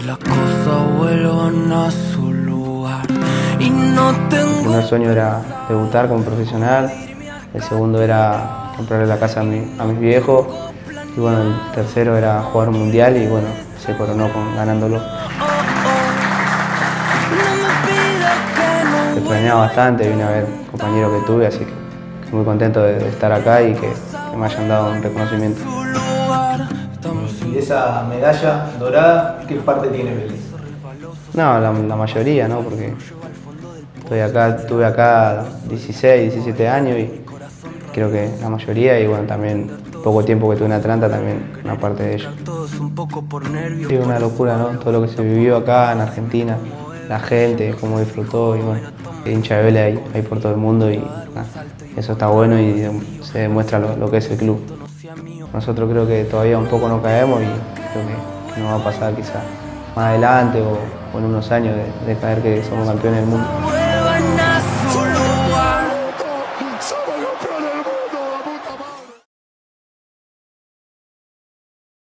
las cosas vuelvan a su lugar. Y no tengo... El primer sueño era debutar como profesional, el segundo era comprarle la casa a mis viejos, y bueno, el tercero era jugar un mundial y bueno, se coronó ganándolo. Se extrañaba bastante, vine a ver compañeros que tuve, así que muy contento de estar acá y que me hayan dado un reconocimiento. ¿Y esa medalla dorada, qué parte tiene Vélez? No, la mayoría, ¿no? Porque estuve acá 16, 17 años y creo que la mayoría, y bueno, también poco tiempo que tuve en Atlanta, también una parte de ello. Sí, una locura, ¿no? Todo lo que se vivió acá en Argentina, la gente, cómo disfrutó, y bueno, hincha de Vélez hay por todo el mundo y nada, eso está bueno y se demuestra lo que es el club. Nosotros creo que todavía un poco no caemos y creo que nos va a pasar quizás más adelante o en unos años de caer que somos campeones del mundo.